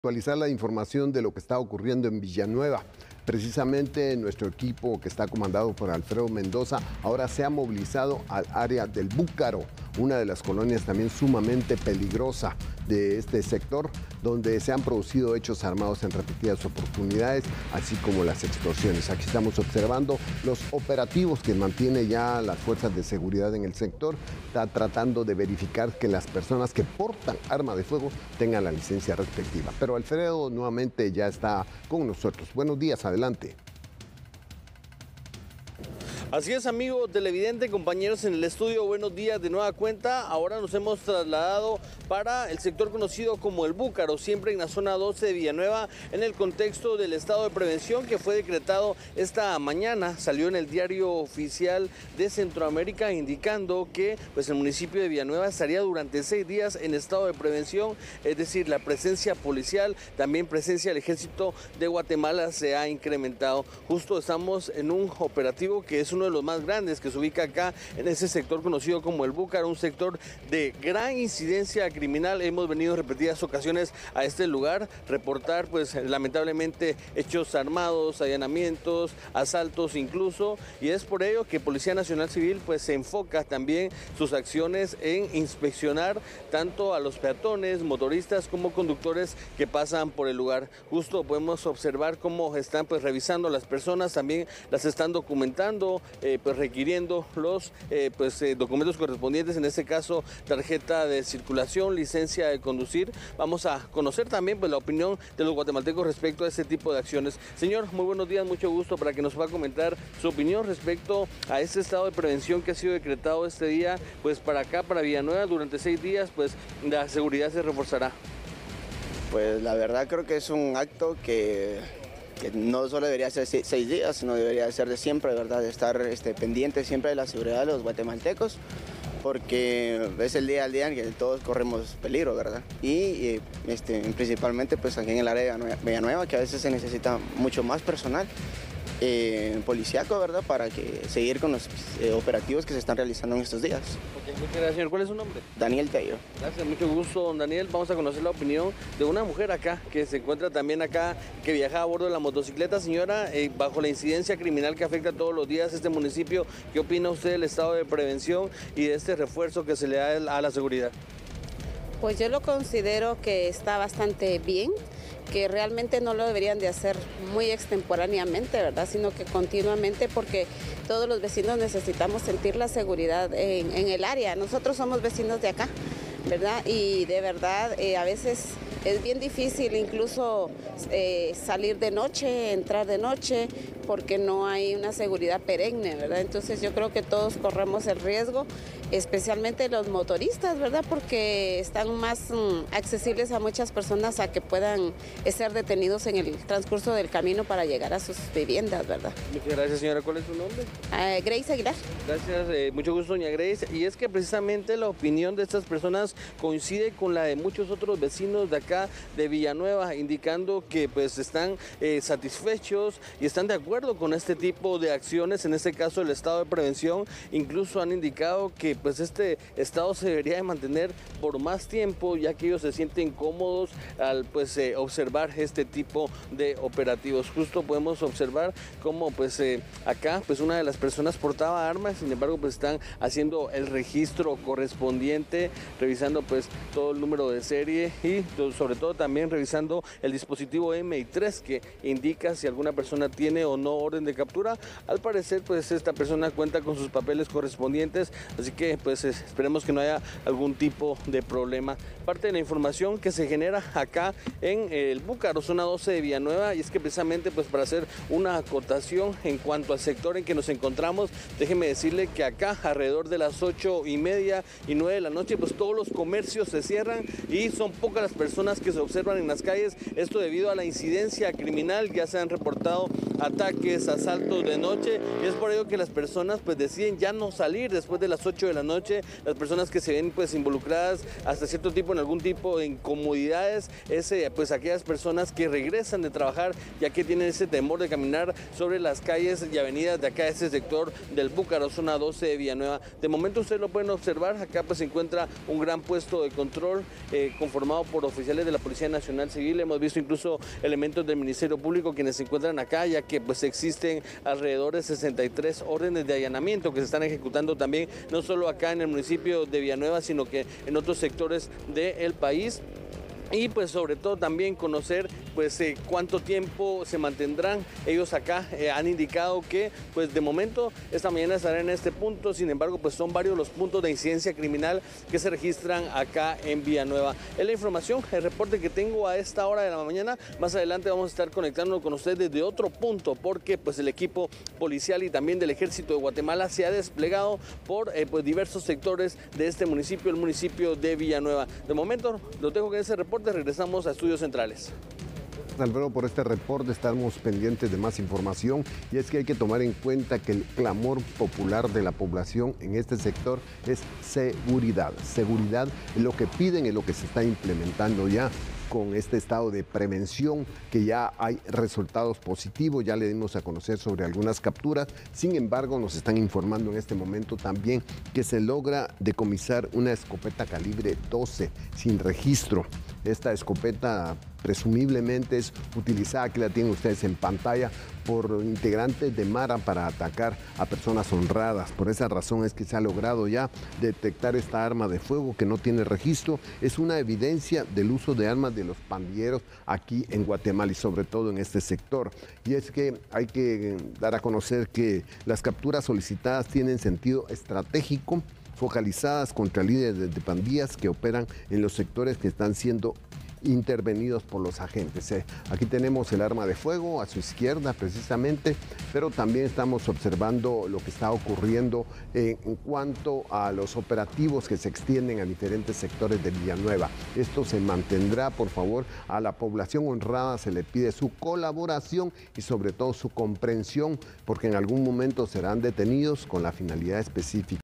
Actualizar la información de lo que está ocurriendo en Villanueva. Precisamente nuestro equipo, que está comandado por Alfredo Mendoza, ahora se ha movilizado al área del Búcaro, una de las colonias también sumamente peligrosa de este sector, donde se han producido hechos armados en repetidas oportunidades, así como las explosiones. Aquí estamos observando los operativos que mantiene ya las fuerzas de seguridad en el sector. Está tratando de verificar que las personas que portan arma de fuego tengan la licencia respectiva. Pero Alfredo nuevamente ya está con nosotros. Buenos días, adelante. Así es, amigo televidente, compañeros en el estudio, buenos días de nueva cuenta. Ahora nos hemos trasladado para el sector conocido como el Búcaro, siempre en la zona 12 de Villanueva, en el contexto del estado de prevención que fue decretado esta mañana. Salió en el diario oficial de Centroamérica indicando que pues, el municipio de Villanueva estaría durante 6 días en estado de prevención, es decir, la presencia policial, también presencia del Ejército de Guatemala se ha incrementado. Justo estamos en un operativo que es uno de los más grandes, que se ubica acá en ese sector conocido como el Búcaro, un sector de gran incidencia criminal. Hemos venido en repetidas ocasiones a este lugar, reportar pues lamentablemente hechos armados, allanamientos, asaltos incluso, y es por ello que Policía Nacional Civil pues se enfoca también sus acciones en inspeccionar tanto a los peatones, motoristas como conductores que pasan por el lugar. Justo podemos observar cómo están pues revisando a las personas, también las están documentando, pues requiriendo los documentos correspondientes, en este caso tarjeta de circulación, licencia de conducir. Vamos a conocer también pues la opinión de los guatemaltecos respecto a este tipo de acciones. Señor, muy buenos días, mucho gusto, para que nos pueda comentar su opinión respecto a este estado de prevención que ha sido decretado este día, pues para acá, para Villanueva, durante 6 días, pues la seguridad se reforzará. Pues la verdad creo que es un acto que no solo debería ser 6 días, sino debería ser de siempre, ¿verdad? De estar pendiente siempre de la seguridad de los guatemaltecos, porque es el día al día en que todos corremos peligro, ¿verdad? Y principalmente pues aquí en el área de Villanueva, que a veces se necesita mucho más personal policíaco, ¿verdad? Para seguir con los operativos que se están realizando en estos días. Okay, muchas gracias, señor. ¿Cuál es su nombre? Daniel Tello. Gracias, mucho gusto, don Daniel. Vamos a conocer la opinión de una mujer acá, que se encuentra también acá, que viaja a bordo de la motocicleta. Señora, bajo la incidencia criminal que afecta todos los días este municipio, ¿qué opina usted del estado de prevención y de este refuerzo que se le da a la seguridad? Pues yo lo considero que está bastante bien, que realmente no lo deberían de hacer muy extemporáneamente, ¿verdad? Sino que continuamente, porque todos los vecinos necesitamos sentir la seguridad en el área. Nosotros somos vecinos de acá, ¿verdad? Y de verdad a veces es bien difícil incluso salir de noche, entrar de noche, porque no hay una seguridad perenne, ¿verdad? Entonces yo creo que todos corremos el riesgo, especialmente los motoristas, ¿verdad? Porque están más accesibles a muchas personas a que puedan ser detenidos en el transcurso del camino para llegar a sus viviendas, ¿verdad? Muchas gracias, señora. ¿Cuál es su nombre? Grace Aguilar. Gracias, mucho gusto, doña Grace. Y es que precisamente la opinión de estas personas coincide con la de muchos otros vecinos de acá de Villanueva, indicando que pues están satisfechos y están de acuerdo con este tipo de acciones, en este caso el estado de prevención. Incluso han indicado que pues este estado se debería de mantener por más tiempo, ya que ellos se sienten cómodos al pues observar este tipo de operativos. Justo podemos observar cómo pues acá pues una de las personas portaba armas, sin embargo pues están haciendo el registro correspondiente, revisando pues todo el número de serie y sobre todo también revisando el dispositivo MI3 que indica si alguna persona tiene o no orden de captura. Al parecer pues esta persona cuenta con sus papeles correspondientes, así que pues esperemos que no haya algún tipo de problema. Parte de la información que se genera acá en el Búcaro, zona 12 de Villanueva, y es que precisamente pues para hacer una acotación en cuanto al sector en que nos encontramos, déjeme decirle que acá alrededor de las 8:30 y 9 de la noche pues todos los comercios se cierran y son pocas las personas que se observan en las calles, esto debido a la incidencia criminal. Ya se han reportado ataques atraques, asaltos de noche, y es por ello que las personas pues deciden ya no salir después de las 8 de la noche. Las personas que se ven pues involucradas hasta cierto tipo en algún tipo de incomodidades es pues aquellas personas que regresan de trabajar, ya que tienen ese temor de caminar sobre las calles y avenidas de acá, ese sector del Búcaro, zona 12 de Villanueva. De momento ustedes lo pueden observar, acá pues se encuentra un gran puesto de control conformado por oficiales de la Policía Nacional Civil. Hemos visto incluso elementos del Ministerio Público quienes se encuentran acá, ya que pues existen alrededor de 63 órdenes de allanamiento que se están ejecutando también, no solo acá en el municipio de Villanueva, sino que en otros sectores del país. Y pues sobre todo también conocer pues cuánto tiempo se mantendrán ellos acá. Han indicado que pues de momento esta mañana estarán en este punto, sin embargo pues son varios los puntos de incidencia criminal que se registran acá en Villanueva. Es la información, el reporte que tengo a esta hora de la mañana. Más adelante vamos a estar conectándonos con ustedes desde otro punto, porque pues el equipo policial y también del Ejército de Guatemala se ha desplegado por pues diversos sectores de este municipio, el municipio de Villanueva. De momento lo tengo que en ese reporte. Regresamos a Estudios Centrales. Alfredo, por este reporte estamos pendientes de más información, y es que hay que tomar en cuenta que el clamor popular de la población en este sector es seguridad. Seguridad es lo que piden, es lo que se está implementando ya con este estado de prevención, que ya hay resultados positivos. Ya le dimos a conocer sobre algunas capturas. Sin embargo, nos están informando en este momento también que se logra decomisar una escopeta calibre 12 sin registro. Esta escopeta presumiblemente es utilizada, aquí la tienen ustedes en pantalla, por integrantes de Mara para atacar a personas honradas. Por esa razón es que se ha logrado ya detectar esta arma de fuego que no tiene registro. Es una evidencia del uso de armas de los pandilleros aquí en Guatemala y sobre todo en este sector. Y es que hay que dar a conocer que las capturas solicitadas tienen sentido estratégico, focalizadas contra líderes de pandillas que operan en los sectores que están siendo intervenidos por los agentes. Aquí tenemos el arma de fuego a su izquierda precisamente, pero también estamos observando lo que está ocurriendo en cuanto a los operativos que se extienden a diferentes sectores de Villanueva. Esto se mantendrá, por favor. A la población honrada se le pide su colaboración y sobre todo su comprensión, porque en algún momento serán detenidos con la finalidad específica